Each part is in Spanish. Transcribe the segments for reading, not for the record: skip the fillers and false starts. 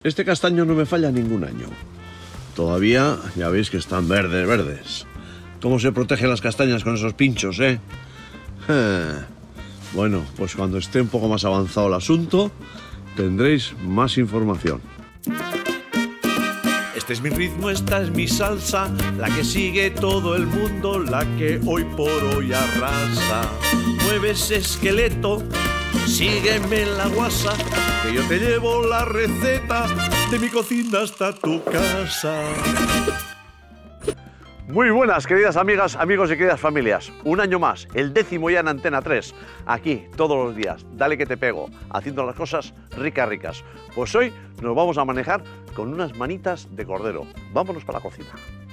Este castaño no me falla ningún año. Todavía ya veis que están verdes, verdes. ¿Cómo se protegen las castañas con esos pinchos, eh? Bueno, pues cuando esté un poco más avanzado el asunto, tendréis más información. Este es mi ritmo, esta es mi salsa, la que sigue todo el mundo, la que hoy por hoy arrasa. Mueve ese esqueleto, sígueme en la guasa, que yo te llevo la receta de mi cocina hasta tu casa. Muy buenas, queridas amigas, amigos y queridas familias. Un año más, el 10º ya en Antena 3. Aquí, todos los días, dale que te pego, haciendo las cosas ricas, ricas. Pues hoy nos vamos a manejar con unas manitas de cordero. Vámonos para la cocina.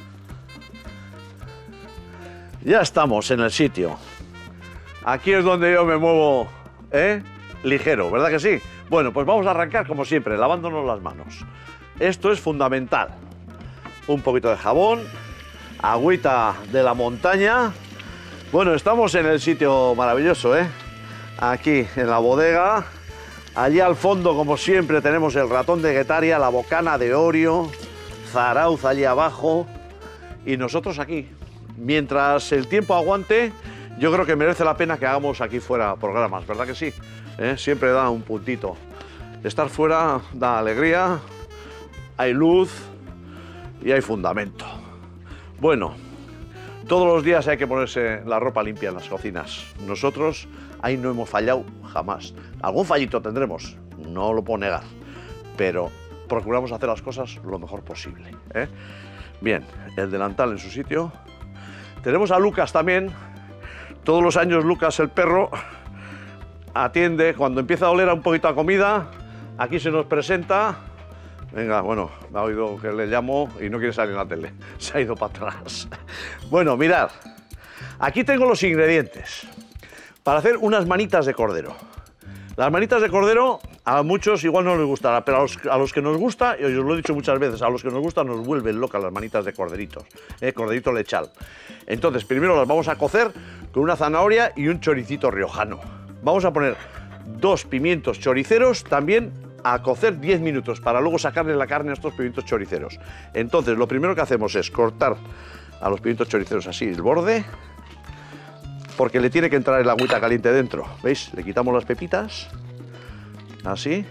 Ya estamos en el sitio. Aquí es donde yo me muevo, ligero, ¿verdad que sí? Bueno, pues vamos a arrancar como siempre, lavándonos las manos. Esto es fundamental. Un poquito de jabón, agüita de la montaña. Bueno, estamos en el sitio maravilloso, aquí en la bodega. Allí al fondo, como siempre, tenemos el ratón de Guetaria, la bocana de Orio, Zarauz allí abajo y nosotros aquí. Mientras el tiempo aguante, yo creo que merece la pena que hagamos aquí fuera programas, ¿verdad que sí? Siempre da un puntito. Estar fuera da alegría, hay luz y hay fundamento. Bueno, todos los días hay que ponerse la ropa limpia en las cocinas. Nosotros ahí no hemos fallado jamás. Algún fallito tendremos, no lo puedo negar, pero procuramos hacer las cosas lo mejor posible. Bien, el delantal en su sitio. Tenemos a Lucas también. Todos los años Lucas, el perro, atiende. Cuando empieza a oler un poquito a comida, aquí se nos presenta. Venga, bueno, me ha oído que le llamo y no quiere salir en la tele. Se ha ido para atrás. Bueno, mirad. Aquí tengo los ingredientes para hacer unas manitas de cordero. Las manitas de cordero a muchos igual no les gustará, pero a los que nos gusta, y os lo he dicho muchas veces, a los que nos gusta nos vuelven locas las manitas de corderitos, corderito lechal. Entonces, primero las vamos a cocer con una zanahoria y un choricito riojano. Vamos a poner 2 pimientos choriceros también a cocer 10 minutos para luego sacarle la carne a estos pimientos choriceros. Entonces, lo primero que hacemos es cortar a los pimientos choriceros así el borde, porque le tiene que entrar el agüita caliente dentro. ¿Veis? Le quitamos las pepitas, así,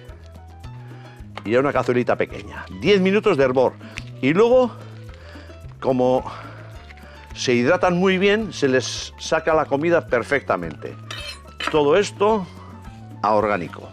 y a una cazuelita pequeña. 10 minutos de hervor. Y luego, como se hidratan muy bien, se les saca la comida perfectamente. Todo esto a orgánico.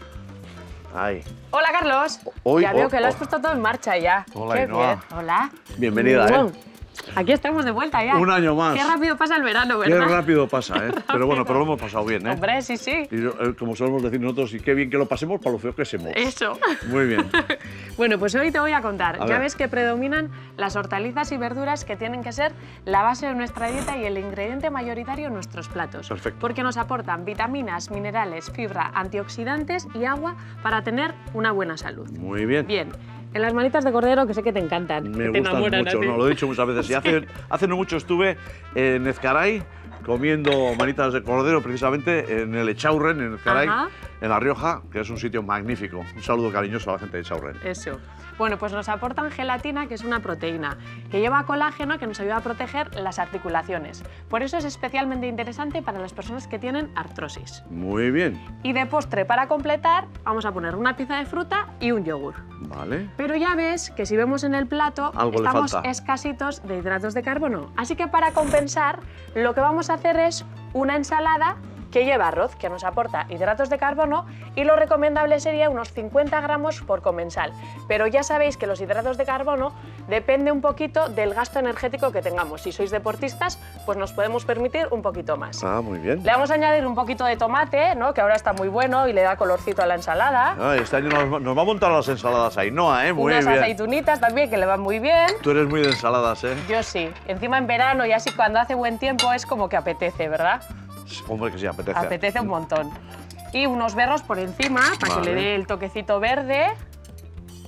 Ahí. Hola, Carlos. Ya veo que lo has puesto todo en marcha ya. Hola, Qué Ainhoa. bien. Hola. Bienvenida, Aquí estamos de vuelta ya. Un año más. Qué rápido pasa el verano, ¿verdad? Qué rápido pasa, Pero bueno, pero lo hemos pasado bien, Hombre, sí, sí. Y como solemos decir nosotros, y qué bien que lo pasemos para lo feo que somos. Eso. Muy bien. Bueno, pues hoy te voy a contar. A Ya ver. ves que predominan las hortalizas y verduras que tienen que ser la base de nuestra dieta y el ingrediente mayoritario en nuestros platos. Perfecto. Porque nos aportan vitaminas, minerales, fibra, antioxidantes y agua para tener una buena salud. Muy bien. Bien. En las manitas de cordero, que sé que te encantan. Me que te gustan enamoran mucho, a ti. no, lo he dicho muchas veces. Y hace no mucho estuve en Ezcaray comiendo manitas de cordero, precisamente en el Echaurren, en Ezcaray, Ajá. en La Rioja, que es un sitio magnífico. Un saludo cariñoso a la gente de Echaurren. Eso. Bueno, pues nos aportan gelatina, que es una proteína, que lleva colágeno, que nos ayuda a proteger las articulaciones. Por eso es especialmente interesante para las personas que tienen artrosis. Muy bien. Y de postre, para completar, vamos a poner una pieza de fruta y un yogur. Vale. Pero ya ves que si vemos en el plato, Algo le estamos falta. escasitos de hidratos de carbono. Así que para compensar, lo que vamos a hacer es una ensalada que lleva arroz, que nos aporta hidratos de carbono, y lo recomendable sería unos 50 gramos por comensal. Pero ya sabéis que los hidratos de carbono depende un poquito del gasto energético que tengamos. Si sois deportistas, pues nos podemos permitir un poquito más. Ah, muy bien. Le vamos a añadir un poquito de tomate, ¿no? Que ahora está muy bueno y le da colorcito a la ensalada. Ah, este año nos va a montar las ensaladas Ainhoa, Muy Unas bien. aceitunitas también, que le van muy bien. Tú eres muy de ensaladas, Yo sí. Encima en verano y así cuando hace buen tiempo es como que apetece, ¿verdad? Hombre, que sí, apetece. Apetece un montón. Y unos berros por encima para que Vale. le dé el toquecito verde.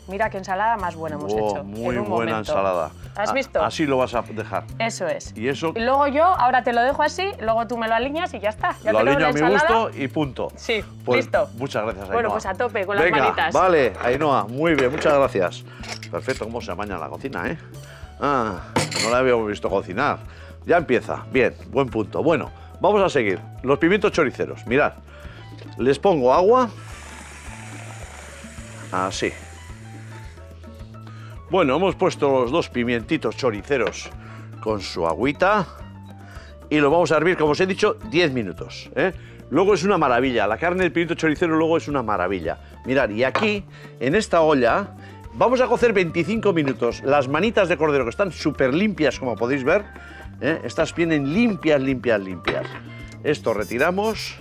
Mira qué ensalada más buena hemos hecho. Muy en un buena momento. ensalada. ¿Has visto? Así lo vas a dejar. Eso es. Y eso... Y luego yo, ahora te lo dejo así, luego tú me lo alineas y ya está. Ya Lo tenemos alineo la a mi ensalada. gusto y punto. Sí, Pues, listo. Muchas gracias, Ainhoa. Bueno, pues a tope con las Venga, manitas. Vale, Ainhoa, muy bien, muchas gracias. Perfecto, cómo se amaña la cocina, ¿eh? Ah, no la habíamos visto cocinar. Ya empieza. Bien, buen punto. Bueno, vamos a seguir. Los pimientos choriceros. Mirad, les pongo agua. Así. Bueno, hemos puesto los 2 pimientitos choriceros con su agüita y lo vamos a hervir, como os he dicho, 10 minutos. Luego es una maravilla, la carne del pimiento choricero luego es una maravilla. Mirad, y aquí, en esta olla, vamos a cocer 25 minutos las manitas de cordero, que están súper limpias, como podéis ver. Estas vienen limpias, limpias, limpias. Esto retiramos.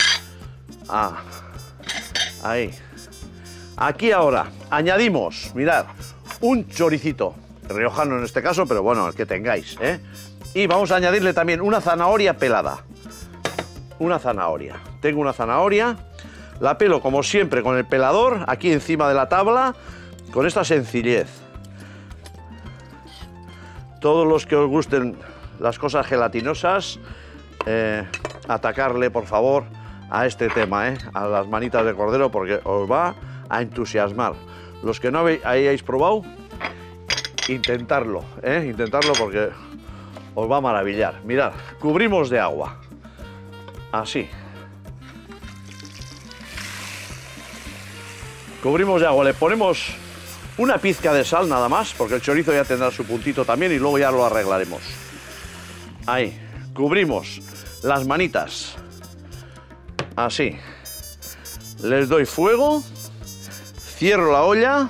Ahí. Aquí ahora añadimos, mirad, un choricito, riojano en este caso, pero bueno, el que tengáis, ¿eh? Y vamos a añadirle también una zanahoria pelada. Una zanahoria. Tengo una zanahoria, la pelo como siempre con el pelador, aquí encima de la tabla, con esta sencillez. Todos los que os gusten las cosas gelatinosas, atacarle, por favor, a este tema, a las manitas de cordero, porque os va a entusiasmar. Los que no hayáis probado, intentarlo, intentarlo porque os va a maravillar. Mirad, cubrimos de agua, así. Cubrimos de agua, le ponemos una pizca de sal nada más, porque el chorizo ya tendrá su puntito también y luego ya lo arreglaremos. Ahí, cubrimos las manitas, así. Les doy fuego. Cierro la olla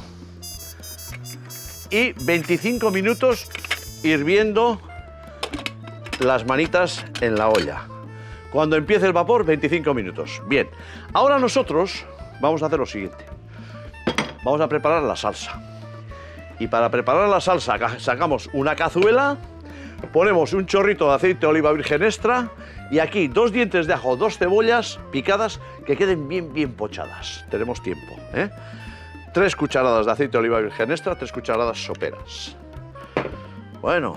y 25 minutos hirviendo las manitas en la olla. Cuando empiece el vapor, 25 minutos. Bien, ahora nosotros vamos a hacer lo siguiente. Vamos a preparar la salsa. Y para preparar la salsa sacamos una cazuela, ponemos un chorrito de aceite de oliva virgen extra y aquí 2 dientes de ajo, 2 cebollas picadas que queden bien, bien pochadas. Tenemos tiempo, 3 cucharadas de aceite de oliva virgen extra, 3 cucharadas soperas. Bueno,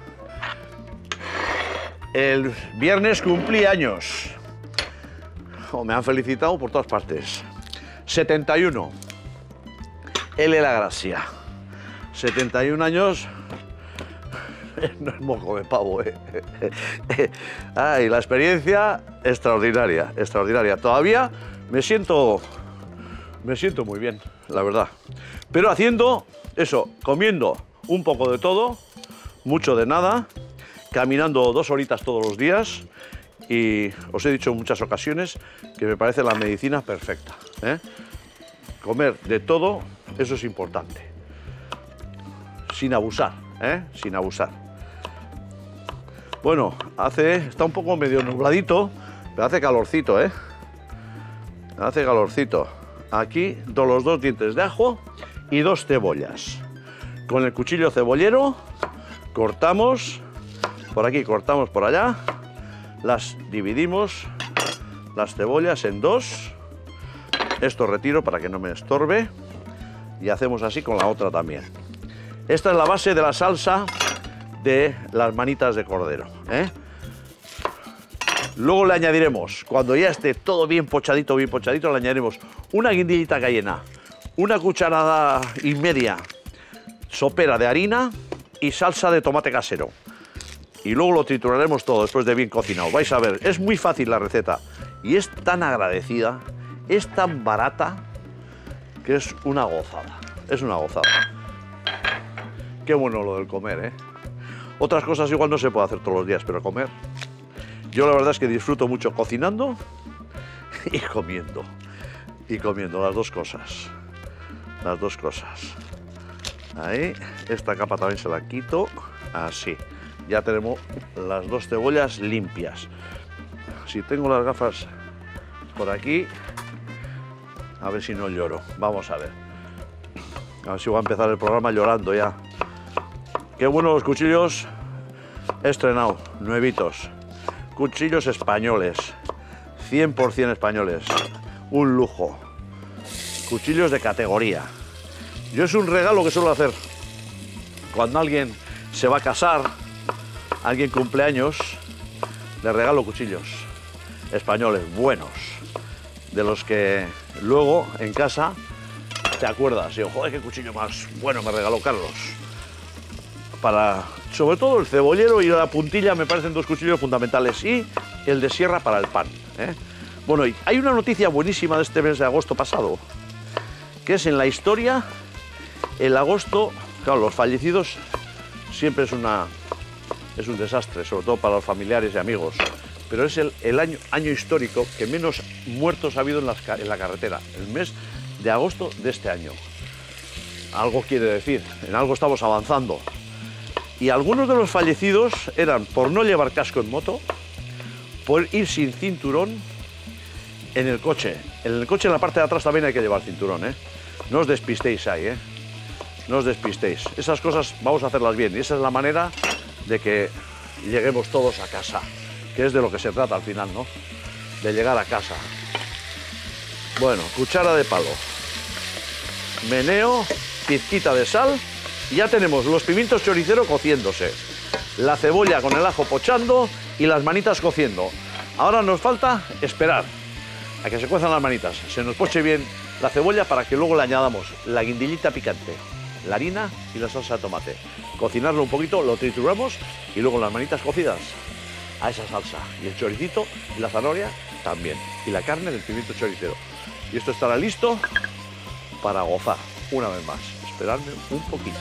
el viernes cumplí años. Me han felicitado por todas partes. 71. L. la Gracia. 71 años. No es moco de pavo, Ay, la experiencia extraordinaria, extraordinaria. Todavía me siento muy bien, la verdad. Pero haciendo eso, comiendo un poco de todo, mucho de nada, caminando 2 horitas todos los días y os he dicho en muchas ocasiones que me parece la medicina perfecta. Comer de todo, eso es importante. Sin abusar, sin abusar. Bueno, está un poco medio nubladito, pero hace calorcito, Hace calorcito. Aquí los 2 dientes de ajo y 2 cebollas. Con el cuchillo cebollero cortamos por aquí, cortamos por allá, las dividimos, las cebollas en 2. Esto retiro para que no me estorbe y hacemos así con la otra también. Esta es la base de la salsa de las manitas de cordero, Luego le añadiremos, cuando ya esté todo bien pochadito, le añadiremos una guindillita cayena, 1,5 cucharadas sopera de harina y salsa de tomate casero. Y luego lo trituraremos todo después de bien cocinado. Vais a ver, es muy fácil la receta y es tan agradecida, es tan barata, que es una gozada. Es una gozada. Qué bueno lo del comer, Otras cosas igual no se puede hacer todos los días, pero comer... Yo la verdad es que disfruto mucho cocinando y comiendo. Y comiendo, las 2 cosas. Las 2 cosas. Ahí, esta capa también se la quito. Así. Ya tenemos las 2 cebollas limpias. Si tengo las gafas por aquí, a ver si no lloro. Vamos a ver. A ver si voy a empezar el programa llorando ya. Qué bueno los cuchillos estrenados, nuevitos. Cuchillos españoles, 100% españoles, un lujo. Cuchillos de categoría. Yo es un regalo que suelo hacer cuando alguien se va a casar, alguien cumpleaños, le regalo cuchillos españoles buenos, de los que luego en casa te acuerdas, y joder, qué cuchillo más bueno me regaló Carlos. Para, sobre todo el cebollero y la puntilla me parecen dos cuchillos fundamentales, y el de sierra para el pan, ¿eh? Bueno, y hay una noticia buenísima de este mes de agosto pasado, que es en la historia, el agosto, claro, los fallecidos siempre es un desastre, sobre todo para los familiares y amigos, pero es el año histórico que menos muertos ha habido en la carretera, el mes de agosto de este año. Algo quiere decir, en algo estamos avanzando. Y algunos de los fallecidos eran por no llevar casco en moto, por ir sin cinturón en el coche. En el coche, en la parte de atrás también hay que llevar cinturón, ¿eh? No os despistéis ahí, ¿eh? No os despistéis. Esas cosas vamos a hacerlas bien, y esa es la manera de que lleguemos todos a casa, que es de lo que se trata al final, ¿no? De llegar a casa. Bueno, cuchara de palo, meneo, pizquita de sal, y ya tenemos los pimientos choricero cociéndose, la cebolla con el ajo pochando y las manitas cociendo. Ahora nos falta esperar a que se cuezan las manitas, se nos poche bien la cebolla para que luego le añadamos la guindillita picante, la harina y la salsa de tomate. Cocinarlo un poquito, lo trituramos y luego las manitas cocidas a esa salsa. Y el choricito y la zanahoria también. Y la carne del pimiento choricero. Y esto estará listo para gozar. Una vez más, esperadme un poquito.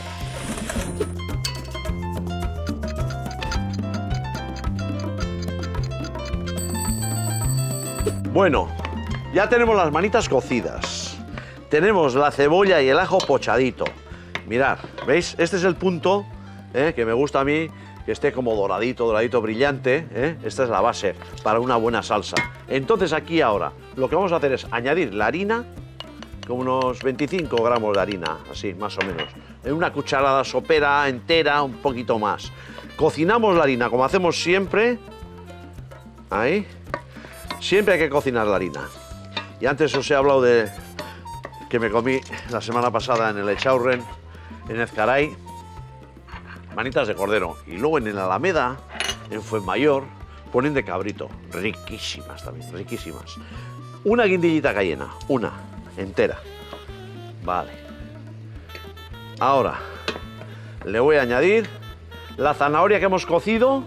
Bueno, ya tenemos las manitas cocidas. Tenemos la cebolla y el ajo pochadito. Mirad, ¿veis? Este es el punto que me gusta a mí, que esté como doradito, doradito, brillante, ¿eh? Esta es la base para una buena salsa. Entonces aquí ahora lo que vamos a hacer es añadir la harina, como unos 25 gramos de harina, así más o menos, en una cucharada sopera entera, un poquito más. Cocinamos la harina como hacemos siempre, ahí, siempre hay que cocinar la harina. Y antes os he hablado de que me comí la semana pasada en el Echaurren, en Ezcaray, manitas de cordero. Y luego en el Alameda, en Fuenmayor, ponen de cabrito. Riquísimas también, riquísimas. Una guindillita cayena, una, entera. Vale. Ahora, le voy a añadir la zanahoria que hemos cocido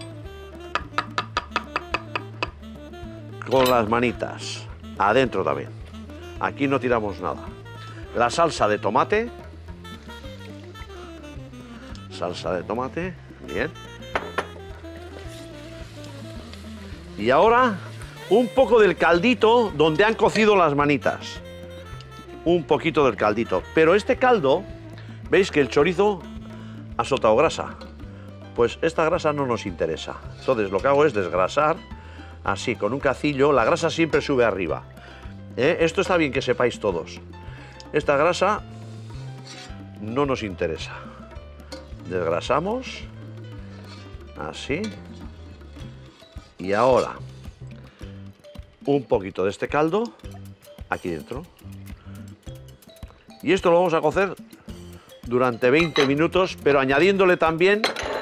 con las manitas. Adentro también. Aquí no tiramos nada. La salsa de tomate. Salsa de tomate, bien. Y ahora un poco del caldito donde han cocido las manitas. Un poquito del caldito. Pero este caldo, veis que el chorizo ha soltado grasa. Pues esta grasa no nos interesa. Entonces lo que hago es desgrasar, así, con un cacillo. La grasa siempre sube arriba. Esto está bien que sepáis todos. Esta grasa no nos interesa. Desgrasamos, así, y ahora un poquito de este caldo aquí dentro. Y esto lo vamos a cocer durante 20 minutos, pero añadiéndole también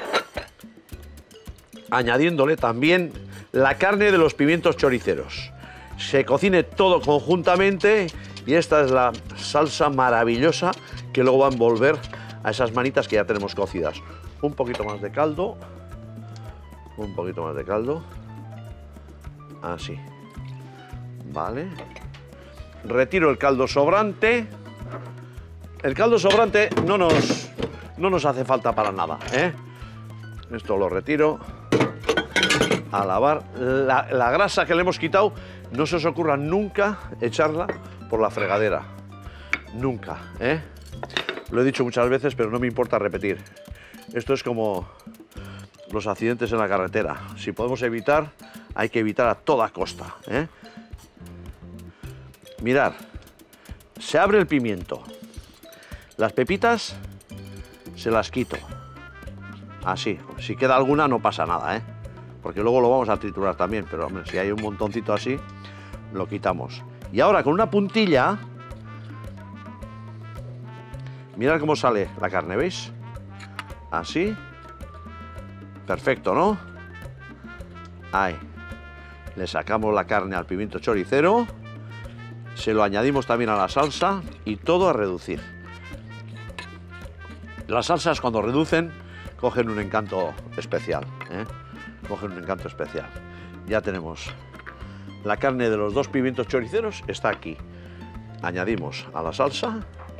la carne de los pimientos choriceros. Se cocine todo conjuntamente y esta es la salsa maravillosa que luego va a envolver a esas manitas que ya tenemos cocidas. Un poquito más de caldo. Un poquito más de caldo. Así. Vale. Retiro el caldo sobrante. El caldo sobrante no nos hace falta para nada, ¿eh? Esto lo retiro. A lavar. La grasa que le hemos quitado, no se os ocurra nunca echarla por la fregadera. Nunca, ¿eh? Lo he dicho muchas veces, pero no me importa repetir. Esto es como los accidentes en la carretera. Si podemos evitar, hay que evitar a toda costa, ¿eh? Mirad, se abre el pimiento. Las pepitas se las quito. Así, si queda alguna no pasa nada, ¿eh? Porque luego lo vamos a triturar también, pero hombre, si hay un montoncito así, lo quitamos. Y ahora con una puntilla Mirad cómo sale la carne, ¿veis? Así. Perfecto, ¿no? Ahí. Le sacamos la carne al pimiento choricero. Se lo añadimos también a la salsa y todo a reducir. Las salsas cuando reducen cogen un encanto especial, ¿eh? Cogen un encanto especial. Ya tenemos la carne de los dos pimientos choriceros, está aquí. Añadimos a la salsa.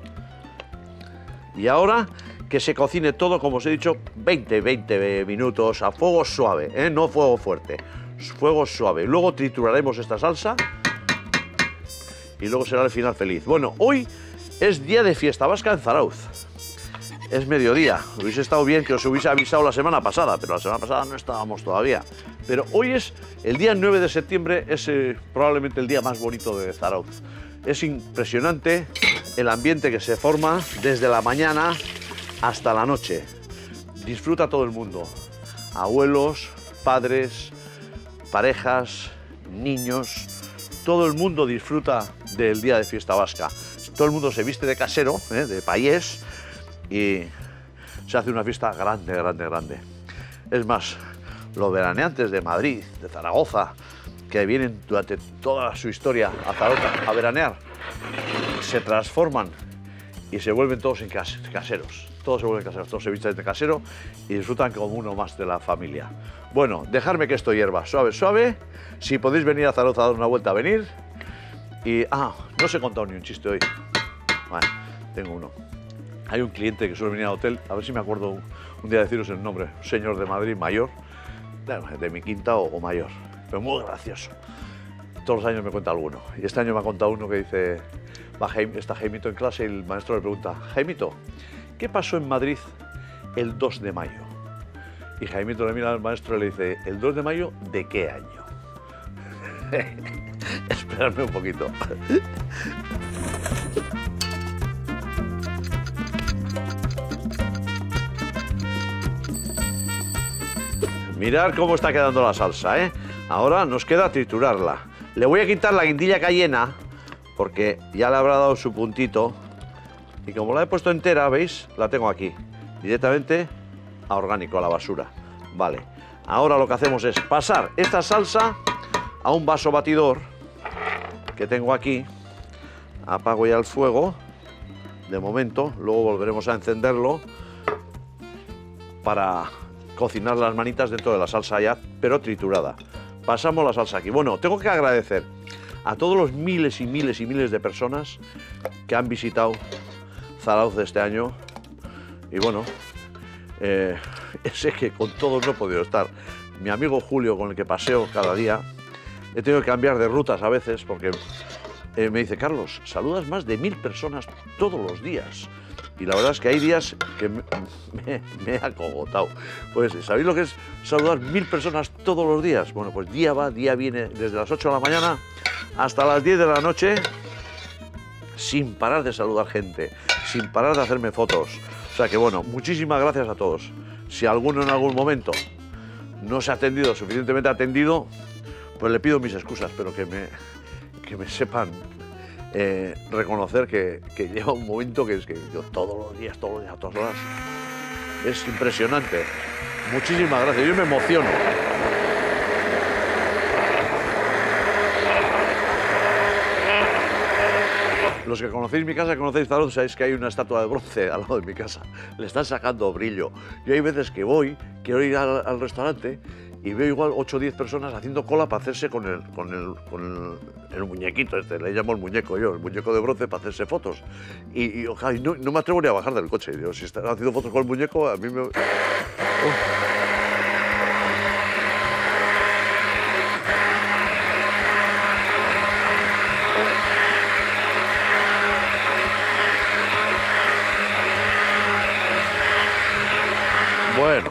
Y ahora que se cocine todo, como os he dicho, 20 minutos a fuego suave, ¿eh? No fuego fuerte, fuego suave. Luego trituraremos esta salsa y luego será el final feliz. Bueno, hoy es día de fiesta vasca en Zarautz. Es mediodía. Hubiese estado bien que os hubiese avisado la semana pasada, pero la semana pasada no estábamos todavía. Pero hoy es el día 9 de septiembre, es probablemente el día más bonito de Zarautz. Es impresionante el ambiente que se forma desde la mañana hasta la noche. Disfruta todo el mundo. Abuelos, padres, parejas, niños. Todo el mundo disfruta del día de fiesta vasca. Todo el mundo se viste de casero, de payés, y se hace una fiesta grande, grande, grande. Es más, los veraneantes de Madrid, de Zaragoza, que vienen durante toda su historia a Zaragoza a veranear, se transforman y se vuelven todos en caseros. Todos se vuelven caseros, todos se visten de casero y disfrutan como uno más de la familia. Bueno, dejadme que esto hierva suave, suave. Si podéis venir a Zaragoza a dar una vuelta, venir. Y, no os he contado ni un chiste hoy. Bueno, tengo uno. Hay un cliente que suele venir al hotel, a ver si me acuerdo un día deciros el nombre, un señor de Madrid mayor, de mi quinta o mayor, pero muy gracioso. Todos los años me cuenta alguno. Y este año me ha contado uno que dice, está Jaimito en clase y el maestro le pregunta, Jaimito, ¿qué pasó en Madrid el 2 de mayo? Y Jaimito le mira al maestro y le dice, ¿el 2 de mayo de qué año? Esperadme un poquito. Mirad cómo está quedando la salsa, ¿eh? Ahora nos queda triturarla. Le voy a quitar la guindilla cayena porque ya le habrá dado su puntito. Y como la he puesto entera, ¿veis? La tengo aquí. Directamente a orgánico, a la basura. Vale. Ahora lo que hacemos es pasar esta salsa a un vaso batidor que tengo aquí. Apago ya el fuego. De momento, luego volveremos a encenderlo para cocinar las manitas dentro de la salsa ya, pero triturada. Pasamos la salsa aquí. Bueno, tengo que agradecer a todos los miles y miles y miles de personas que han visitado Zarautz este año. Y bueno, sé que con todos no he podido estar. Mi amigo Julio, con el que paseo cada día, he tenido que cambiar de rutas a veces porque me dice, Carlos, saludas más de 1000 personas todos los días. Y la verdad es que hay días que me he acogotado. Pues, ¿sabéis lo que es saludar 1000 personas todos los días? Bueno, pues día va, día viene, desde las 8 de la mañana hasta las 10 de la noche, sin parar de saludar gente, sin parar de hacerme fotos. O sea que, bueno, muchísimas gracias a todos. Si alguno en algún momento no se ha atendido suficientemente atendido, pues le pido mis excusas, pero que me sepan reconocer que lleva un momento que es que yo todos los días, a todas horas. Es impresionante. Muchísimas gracias. Yo me emociono. Los que conocéis mi casa, conocéis Zarautz, sabéis que hay una estatua de bronce al lado de mi casa. Le están sacando brillo. Yo hay veces que voy, quiero ir al restaurante y veo igual 8 o 10 personas haciendo cola para hacerse con el muñequito este, le llamo el muñeco yo, el muñeco de bronce para hacerse fotos. Y no me atrevo ni a bajar del coche. Digo, si están haciendo fotos con el muñeco, a mí me... Bueno.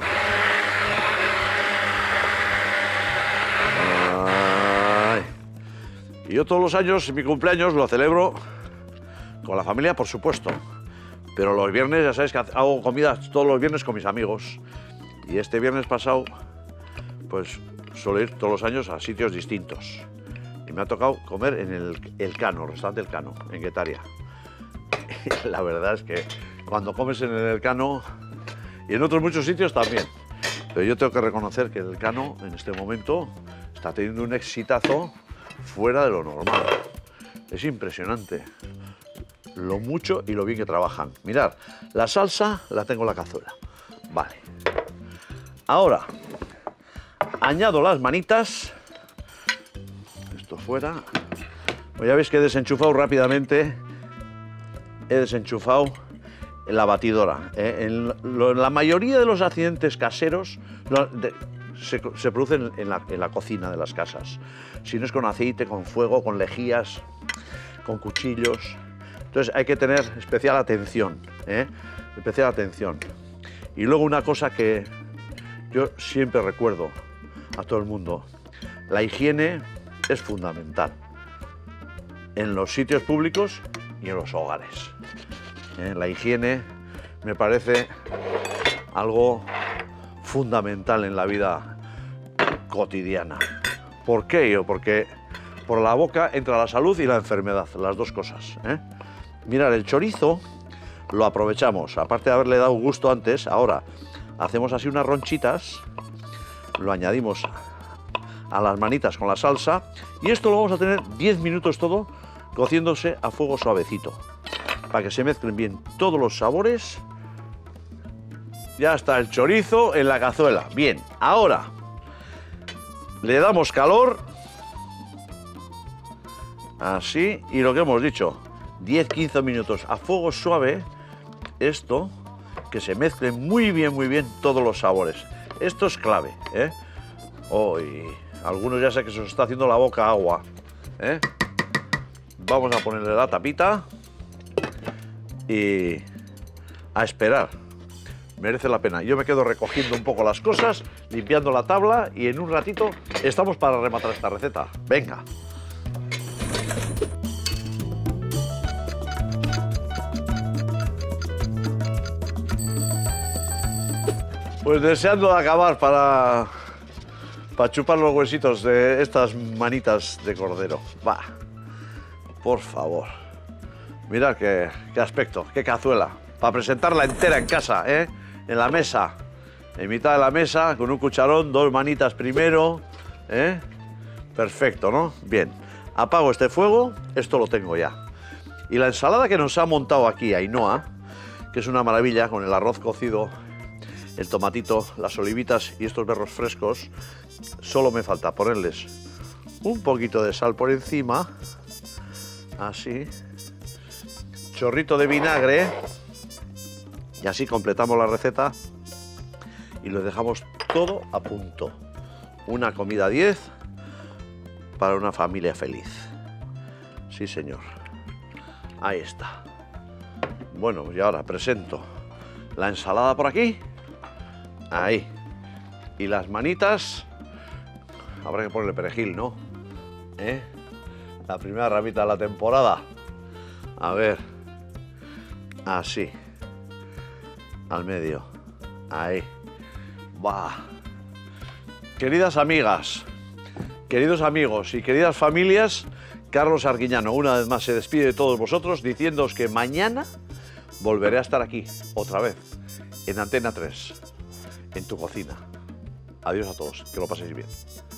Y yo todos los años, mi cumpleaños, lo celebro con la familia, por supuesto. Pero los viernes, ya sabéis que hago comidas todos los viernes con mis amigos. Y este viernes pasado, pues suelo ir todos los años a sitios distintos. Y me ha tocado comer en el Cano, el restaurante El Cano, en Guetaria. Y la verdad es que cuando comes en el Elcano y en otros muchos sitios también. Pero yo tengo que reconocer que el Elcano en este momento está teniendo un exitazo fuera de lo normal. Es impresionante lo mucho y lo bien que trabajan. Mirad, la salsa la tengo en la cazuela. Vale. Ahora, añado las manitas. Esto fuera. Pues ya veis que he desenchufado rápidamente. He desenchufado la batidora. En la mayoría de los accidentes caseros se producen en la cocina de las casas. Si no es con aceite, con fuego, con lejías, con cuchillos. Entonces hay que tener especial atención, especial atención. Y luego una cosa que yo siempre recuerdo a todo el mundo: la higiene es fundamental en los sitios públicos y en los hogares. La higiene me parece algo fundamental en la vida cotidiana. ¿Por qué? Porque por la boca entra la salud y la enfermedad, las dos cosas. Mirad, el chorizo lo aprovechamos, aparte de haberle dado gusto antes, ahora hacemos así unas ronchitas, lo añadimos a las manitas con la salsa y esto lo vamos a tener 10 minutos todo cociéndose a fuego suavecito, para que se mezclen bien todos los sabores. Ya está el chorizo en la cazuela. Bien, ahora le damos calor, así, y lo que hemos dicho, 10-15 minutos a fuego suave, esto, que se mezclen muy bien todos los sabores. Esto es clave, y algunos ya sé que se os está haciendo la boca agua, Vamos a ponerle la tapita y a esperar. Merece la pena. Yo me quedo recogiendo un poco las cosas, limpiando la tabla y en un ratito estamos para rematar esta receta. Venga. Pues deseando de acabar para chupar los huesitos de estas manitas de cordero. Va, por favor. Mirad qué aspecto, qué cazuela. Para presentarla entera en casa, en la mesa. En mitad de la mesa, con un cucharón, 2 manitas primero. Perfecto, ¿no? Bien. Apago este fuego, esto lo tengo ya. Y la ensalada que nos ha montado aquí Ainhoa, que es una maravilla, con el arroz cocido, el tomatito, las olivitas y estos berros frescos, solo me falta ponerles un poquito de sal por encima, así, chorrito de vinagre, y así completamos la receta y lo dejamos todo a punto. Una comida 10 para una familia feliz. Sí, señor. Ahí está. Bueno, y ahora presento la ensalada por aquí. Ahí. Y las manitas, habrá que ponerle perejil, ¿no? La primera ramita de la temporada. A ver. Así. Al medio. Ahí. Va. Queridas amigas, queridos amigos y queridas familias, Carlos Arguiñano una vez más se despide de todos vosotros diciéndoos que mañana volveré a estar aquí, otra vez, en Antena 3. En tu cocina. Adiós a todos, que lo paséis bien.